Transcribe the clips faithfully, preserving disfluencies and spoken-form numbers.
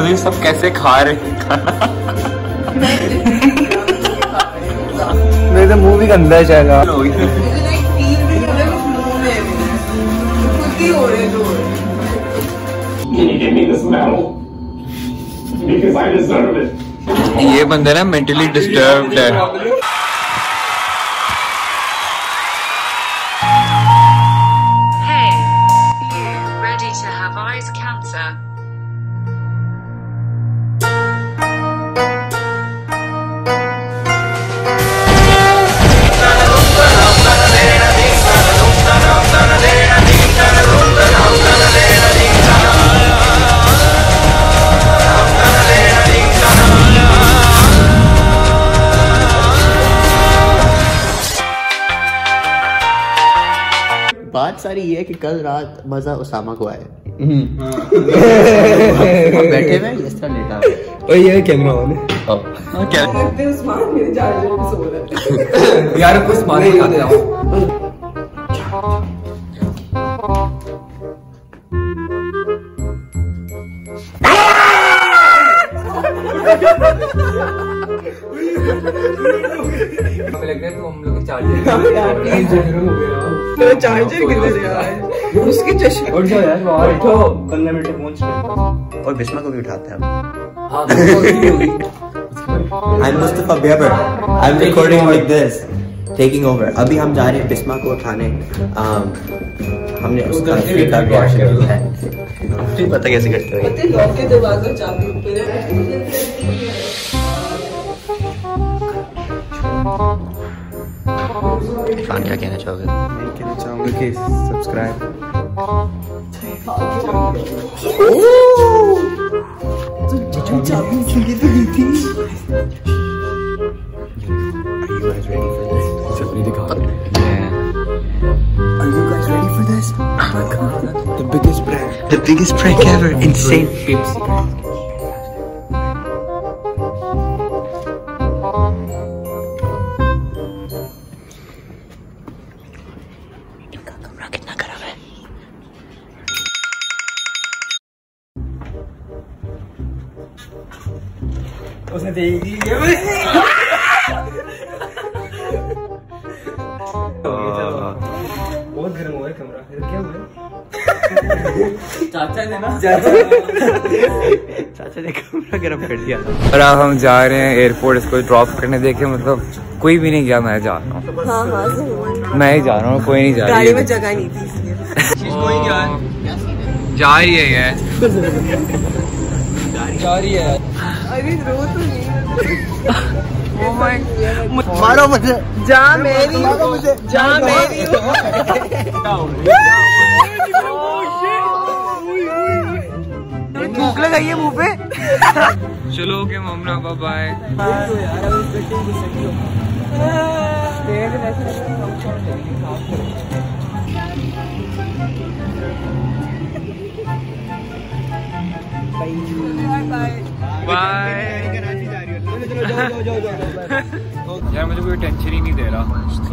ये सब कैसे खा रहे खाना? मेरे तो मुंह भी गंदा है शायद। ये बंदा ना मेंटली डिस्टर्ब्ड है। Hey, you ready to have eyes cancer? बात सारी ये है कि कल रात मजा उसामा को आया। बैठे हुए इस तरह लेटा हुआ। और ये कैमरा वाले क्या यार कुछ मारे ही आते हैं। चार्जर किधर है? उसकी चश्मे उठ जाओ यार, बाहर बैठो पंद्रह मिनट पहुंच रहे। और बिस्मा को भी उठाते हैं। I'm Mustafa Beber. I'm recording like this, taking over. अभी हम जा रहे हैं बिस्मा को उठाने। um, हमने उसका फ्रीका रिएक्शन किया है। तुझे पता कैसे करते हो? लॉक के दरवाजा चाबी ऊपर है। खान क्या कहना चाहोगे? मैं कहना चाहूँगा कि सब्सक्राइब। तो चाबी चुरी तो दी थी। Are you guys ready for this? सबने दिखा। Are you guys ready for this? Oh my God! The biggest prank. The biggest prank ever. Insane. Pepsi. उसने देख दी बहुत गर्म हुआ है कमरा। क्या हुआ? चाचा ने ना चाचा चाचा ने कमरा गर्म कर दिया। और अब हम जा रहे हैं एयरपोर्ट इसको ड्रॉप करने। देखे मतलब कोई भी नहीं गया, मैं जा रहा हूँ। हाँ हाँ मैं ही जा रहा हूँ, कोई नहीं जा रहा। गाड़ी में जगह नहीं थी इसलिए। जा रही है ये जा रही है। अरे रो तो नहीं। मारो मुझे। जा मेरी जा मेरी भूख लगाई है मुंह पे। चलो ओके ममना, बाय बाय। बाय। यार मुझे कोई टेंशन ही नहीं दे रहा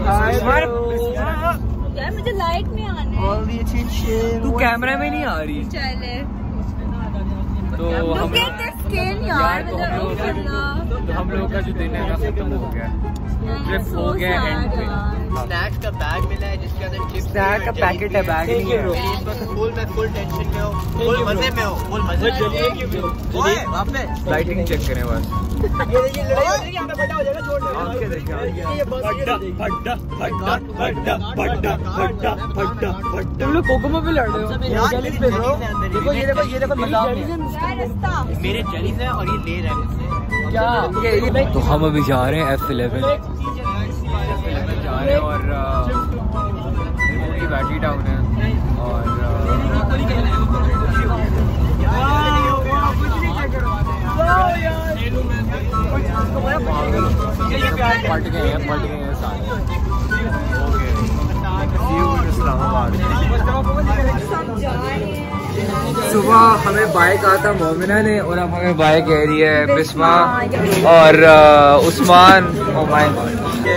यार, मुझे लाइट में आना है। तू कैमरा में नहीं आ रही। चले तो हम यार, तो हम लोग तो हम लोगों का जो दिन है ना खत्म हो गया, ट्रिप हो गया एंड पे। स्नैक्स का बैग मिला है जिसके अंदर चिप्स स्नैक का पैकेट है, बैग नहीं है। फुल में फुल टेंशन में हो, फुल मजे में हो, फुल मजे में। ओए वापस लाइटिंग चेक करें बस। ये ये लड़ाई यहाँ पे बड़ा हो जाएगा। छोड़ दो। आंखें देखें। ये बड़ा बड़ा बड़ा बड़ा बड़ा बड़ा बड़ा। तुम लोग कोकोमो पे लड़ रहे हो। देखो ये देखो ये देखो मजाक मेरे जेलीज है और ये ले रहा है मुझसे। क्या तो हम अभी जा रहे हैं एफ इलेवन जा रहे हैं और बैटरी डाउन है और पट गए हैं पट गए हैं सारे। सुबह हमें बाइक आता मोमिना ने और अब हमें बाइक कह रही है बिस्मा और उस्मान। ओ माय गॉड,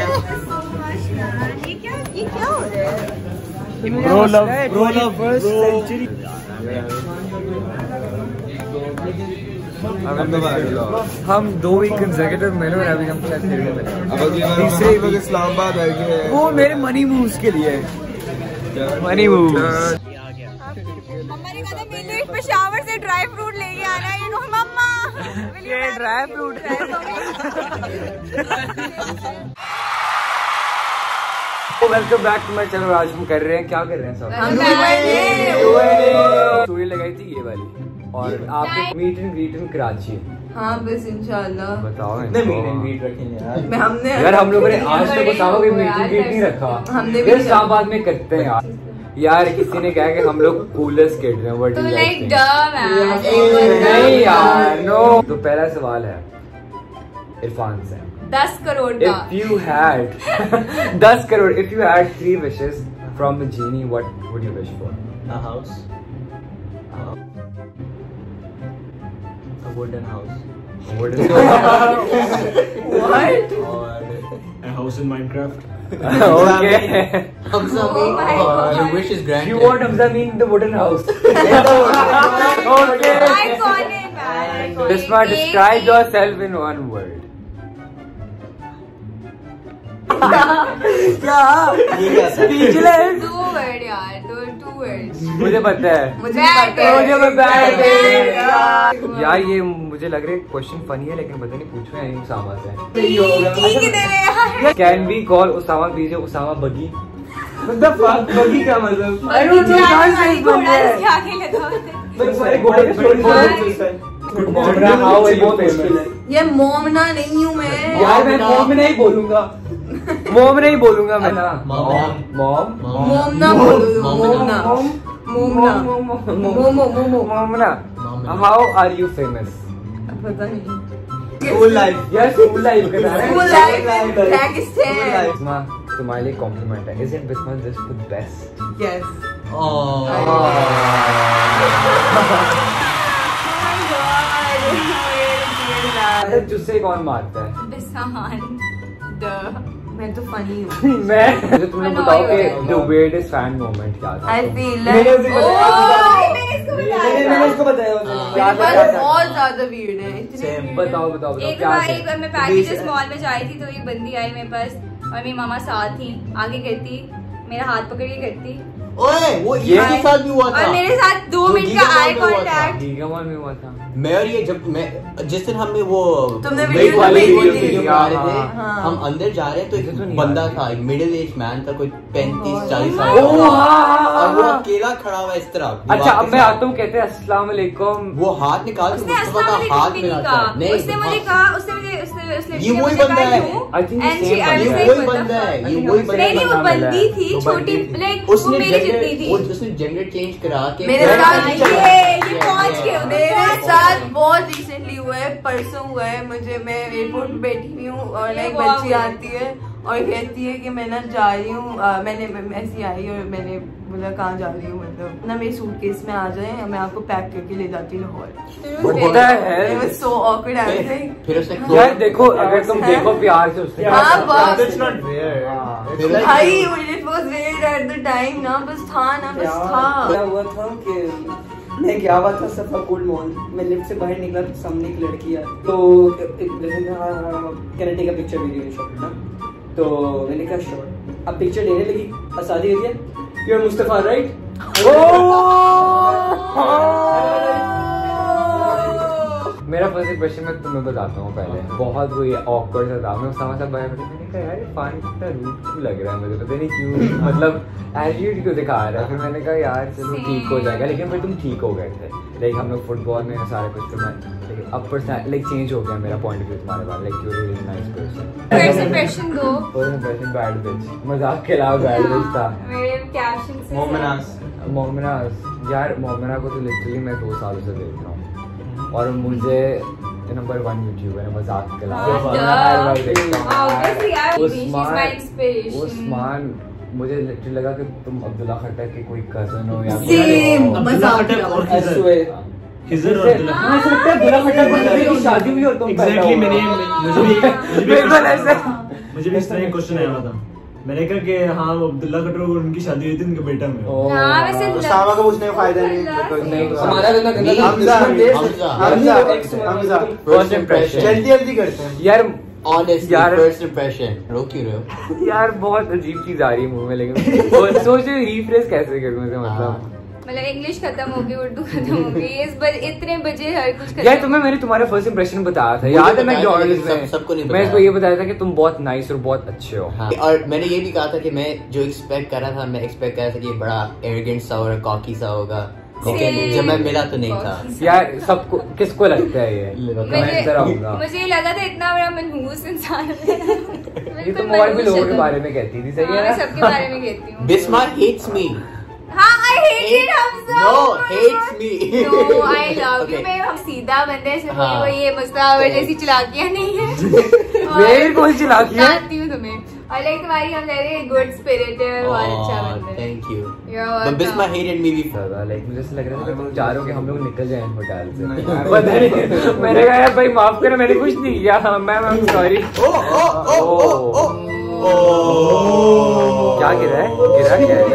ये क्या हो रहा है? Bro love bro love first century. हम दो वीक कंसेक्यूटिव मिले और अभी हम शायद फिर मिले। तीसरे लोग इस्लामाबाद आए थे। वो मेरे मनी मूव्स के लिए मनी मूव्स। मम्मा ने कहा था मेरे लिए पेशावर से ड्राई फ्रूट लेके आना। यू नो मम्मा ये ड्राई फ्रूट है। Welcome back to my channel. आज हम कर रहे हैं क्या कर रहे हैं सब स्टोरी लगाई थी ये वाली और आपके meet and greet in Karachi. हाँ बस इंशाल्लाह बताओ मीट एंड ग्रीट रखेंगे यार। मैं हमने यार हम लोगों ने आज तक बताओ कि मीट एंड ग्रीट नहीं रखा। हमने भी इस्लामाबाद में करते हैं यार। यार किसी ने कहा कि हम लोग कूलर्स खेल रहे हैं। What do you like? नहीं यार नो। तो पहला सवाल है इरफान से। दस करोड़ का। If you had दस crore, if you had three wishes from the genie, what would you wish for? A house. A wooden house. Wooden What? Or a house in Minecraft. Okay. Hamza, Oh my God. your wish is granted. You want Hamza mean the wooden house? Okay. Iconic, man. Bisma, describe yourself in one word. क्या? Speechless. Two word यार, दो two words. मुझे पता है। मुझे Bad पता है। मुझे पता है। Bad. यार ये मुझे लग रहा है क्वेश्चन फनी है लेकिन पता नहीं पूछ रहे हैं उसामा से। ठीक है दे रहे यार। Can we call उसामा पीछे उसामा बगी? What the fuck? बगी क्या मतलब? I don't know यार, कहाँ से हमारी बन घोड़ा है। इसके आगे लगा हुआ है। बट सारे घोड़े के स्टोरी मोमना हाउ है बहुत मुश्किल है। ये मोमना नहीं हूँ मैं। यार मैं मोमना ही बोलूंगा। मोमना ही बोलूंगा मैं ना। मॉम। मॉम। मोमना बोलो मोमना। मोमना। Momo momo. मोमना। How are you famous? पता नहीं। School life. यार स्कूल लाइफ का है। School life, Pakistan. बिस्मा तुम्हारे लिए कॉम्प्लीमेंट है। Isn't Bisma just the best? Yes. Oh. अरे जुस्से कौन मारता है? बिस्मान द मैं तो फनी हूँ। मैं मुझे तुमने बताओ कि जो weirdest fan moment क्या था? I feel मैंने like उसे ओह बताया। मैंने इसको मैंने बताया। उसको बताया। क्या था, बस क्या था? बहुत ज्यादा weird है। इतने Same. weird बताओ बताओ बताओ एक क्या बार था? एक बार मैं पैकेजेस मॉल में जा रही थी तो एक बंदी आई मेरे पास और मेरी मामा साथ थी। आगे करती मेरा हाथ पकड़ के करती ओए, वो ये ये- के साथ भी हुआ था। और मेरे साथ दो वो मिनट गीगा का मॉल आई में हुआ था। कांटेक्ट। गीगा मॉल में हुआ था। मैं और ये जब मैं जिस दिन हमने वो तुमने वेट वीडियो वाली भेजी वीडियो थी। वीडियो बना रहे थे, हाँ। हम अंदर जा रहे हैं तो मुझे तो एक नहीं बंदा याद। था, एक मिडिल एज मैन था, कोई पैंतीस चालीस साल ओह, का हाँ, हाँ, और वो हाँ। अकेला खड़ा हुआ इस तरह अच्छा दीवार अब के मैं साथ। आता हूँ कहते हैं अस्सलाम वालेकुम। वो हाथ निकाल के उसने मुस्तफा अस्सलाम का वालेकुम हाथ भी में नहीं रखा कहा। नहीं उसने मुझे कहा उसने मुझे उसने उसने ये वही बंदा है। I think And the she- same I was बंदा ये like, है। वही what the बंदा है, fuck? ये वही बंदा नहीं नहीं वो बंदा मिला बंदी है। थी वो छोटी बंदी। लाइक वो उसने मेरी जितनी जेंडर थी। उसने जेंडर चेंज करा के मेरे Yeah, साथ yeah, ये yeah, ये yeah, पहुंच yeah. के मेरे साथ बहुत रिसेंटली हुआ है, परसों हुआ है। मुझे मैं एयरपोर्ट पे बैठी हुई हूँ और ये एक हुआ बच्ची हुआ है। आती है और कहती है कि मैं ना जा रही हूँ। अ, मैंने मैं ऐसी आई और मैंने बोला कहाँ जा रही हूँ, मतलब ना मेरे सूटकेस में आ जाए, मैं आपको पैक करके ले जाती हूँ लाहौर। होता है। It was so awkward, I was like, फिर उसने यार देखो अगर तुम देखो प्यार से उससे हाँ, बस। That's not fair. फिर like- भाई it was weird at the time ना, बस था ना बस था। क्या हुआ था कि मैं गया हुआ था सफा गोल्ड मॉल। मैं लिफ्ट से बाहर निकला तो सामने एक लड़की आई तो can take a picture video shot ना, तो मैंने कहा शॉट। अब पिक्चर लेने लगी, आसादी कहती है यू आर मुस्तफा राइट। मेरा फर्स्ट क्वेश्चन मैं तुम्हें बताता हूँ पहले। बहुत कोई ऑकवर्ड सा था। मैं उसामा साहब बाहर बैठे, मैंने कहा यार फन कितना रूड क्यों लग रहा है मुझे, पता नहीं क्यों, मतलब एटीट्यूड क्यों दिखा रहा है। फिर मैंने कहा यार चलो ठीक हो जाएगा, लेकिन फिर तुम ठीक हो गए थे। लाइक हम लोग फुटबॉल में सारे कुछ फिर मैं लेकिन अब पर्सन लाइक चेंज हो गया मेरा पॉइंट ऑफ व्यू तुम्हारे बारे। Like you really nice person. First impression दो फर्स्ट इंप्रेशन बैड बिच, मजाक के अलावा बैड बिच था। मेरे कैप्शन से मोमनास। मोमना यार मोमना को तो लिटरली मैं दो सालों से देख रहा हूँ और मुझे नंबर वन यूट्यूबर है, मजाक के अलावा हाँ, हर बार देखता हूँ। Obviously, यार, she's my Usman inspiration. Usman मुझे लिटरली लगा कि तुम अब्दुल्ला खट्टर के कोई कजन हो या Same, मजाक खट्टर और किया। खिजर। खिजर और अब्दुल्ला। हाँ, ऐसा लगता है अब्दुल्ला खट्टर की शादी हुई और तुम पैदा Exactly, हुए। मैंने मुझे भी मुझे भी बिल्कुल ऐसे। मुझे भी इस तरह क्वेश्चन आया हुआ था। मैंने कहा कि हाँ अब्दुल्ला कटोर और उनकी शादी हुई थी उनके बेटा में। हाँ, वैसे लग- उसामा को पूछने का फायदा नहीं। नहीं हमारा गंदा गंदा हमजा हमजा हमजा हमजा फर्स्ट इंप्रेशन जल्दी जल्दी करते हैं यार। ऑनेस्टली यार- फर्स्ट इंप्रेशन रोक क्यों रहे हो? यार बहुत अजीब चीज आ रही है मुंह में, लेकिन वो- सोच रही रीफ्रेश कैसे करूं इसे, मतलब मतलब इंग्लिश खत्म हो गई, उर्दू खत्म हो गई, इस बज, इतने बजे हर कुछ खत्म। यार तुम्हें मैंने तुम्हारा फर्स्ट इंप्रेशन बताया था, मुझे याद है? बताया था, मैकडॉनल्ड्स लेकिन सब- में सबको नहीं मैं बताया। इसको ये बताया था कि तुम बहुत नाइस और बहुत अच्छे हो। हाँ। और मैंने ये भी कहा था कि मैं जो एक्सपेक्ट कर रहा था, मैं एक्सपेक्ट कर रहा था कि ये बड़ा एरोगेंट सा और कॉकी सा होगा, लेकिन Same. जब मैं मिला तो नहीं था। यार सबको किसको लगता है ये? मुझे मैं इधर आऊंगा। मुझे लगा था इतना बड़ा मनहूस इंसान है। ये बिल्कुल तुम और भी मनहूस लोगों के शक्ल। बारे में कहती थी, सही हाँ, है मैं ना? सबके बारे में कहती हूँ। बिस्मार hates me. हाँ, I hate it, Hamza. No, Oh my hates God. me. No, I love you. Okay. मैं हम सीधा बंदे से हाँ। वो ये मुस्तावर जैसी चलाकियाँ नहीं है। मेरी कौन सी चलाकी है? जानती हूँ तुम्हें, और लाइक तुम्हारी हम कह रहे हैं गुड स्पिरिट है, बहुत अच्छा Oh, बंदा है। thank you. You're But welcome. Bismar hated me before. Like मुझे ऐसा लग रहा था कि तुम चाह रहे हो कि हम लोग निकल जाएं होटल से। पता नहीं, मैंने कहा यार भाई माफ करो, मैंने कुछ नहीं किया, ma'am I am sorry. Oh, oh, oh, oh, oh. क्या गिरा है? गिरा क्या है?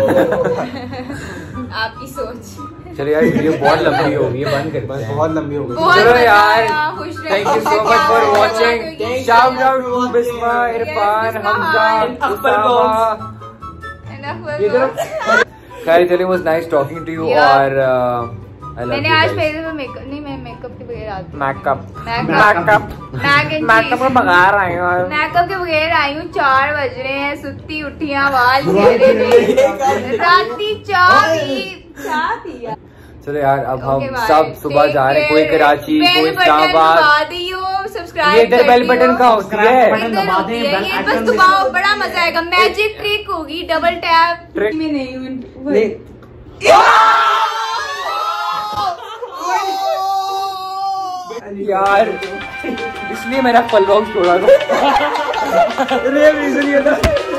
आपकी सोच। चलो यार वीडियो बहुत लंबी हो गई है, बंद करते हैं। बहुत लंबी हो गई। बहुत चलो मजा यार, आया, खुश रहो। Thank you so much for watching. Shout out to Bisma, Irfan, Hamza, Usama. ये तरफ खैर चलिए, was nice talking to you. Yeah. और आई लव मैंने यू आज गाइस। पहले तो मेकअप नहीं, मैं मेकअप के बगैर आती हूँ। Makeup Makeup. Makeup Mac and makeup cheese. में मंगा रहा है यार। मेकअप के बगैर आई हूँ, चार बज रहे हैं, सुत्ती उठियां वाल घेरे में, राती चाय पी, चाय पिया। चलो यार, अब हम Okay, bye. सब सुबह Take जा रहे हैं, care. कोई कराची, Bell कोई button इस्लामाबाद। दबा दियो, subscribe ये इधर कर बेल दियो। बटन का होती है। इधर होती है, ये बस दबाओ, बड़ा मजा आएगा। मैजिक ट्रिक होगी, डबल टैप। Trick? में नहीं हूँ। यार इसलिए मैंने फल बॉक्स छोड़ा था। रियल रीजन ये था।